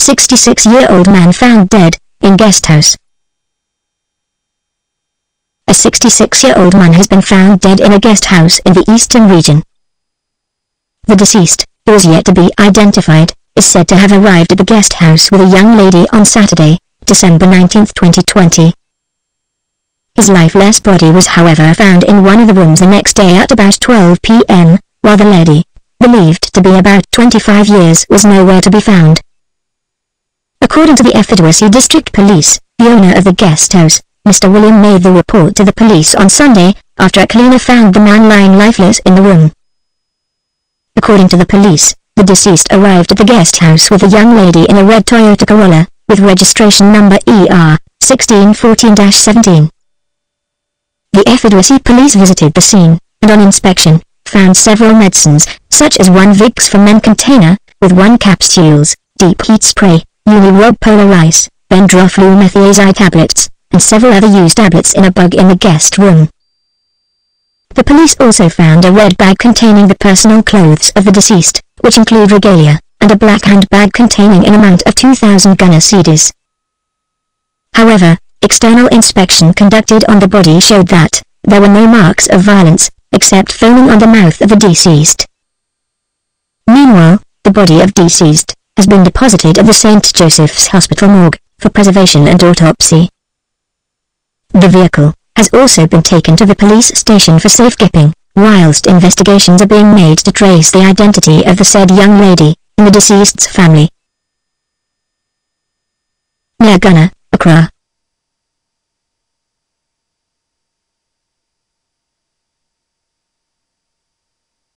66-year-old man found dead in guest house. A 66-year-old man has been found dead in a guest house in the eastern region. The deceased, who is yet to be identified, is said to have arrived at the guest house with a young lady on Saturday, December 19, 2020. His lifeless body was however found in one of the rooms the next day at about 12 p.m., while the lady, believed to be about 25 years, was nowhere to be found. According to the Efudawasi District Police, the owner of the guest house, Mr. William, made the report to the police on Sunday, after a cleaner found the man lying lifeless in the room. According to the police, the deceased arrived at the guest house with a young lady in a red Toyota Corolla, with registration number ER 1614-17. The Efudawasi police visited the scene, and on inspection, found several medicines, such as one Vicks for Men container, with 1 capsules, deep heat spray, Unirob Polar Ice, Bendroflumethiazide tablets, and several other used tablets in a bug in the guest room. The police also found a red bag containing the personal clothes of the deceased, which include regalia, and a black handbag containing an amount of 2,000 Gunner cedis. However, external inspection conducted on the body showed that there were no marks of violence, except foaming on the mouth of the deceased. Meanwhile, the body of deceased has been deposited at the St. Joseph's Hospital morgue for preservation and autopsy. The vehicle has also been taken to the police station for safekeeping, whilst investigations are being made to trace the identity of the said young lady and the deceased's family. Mayor Gunner, Accra.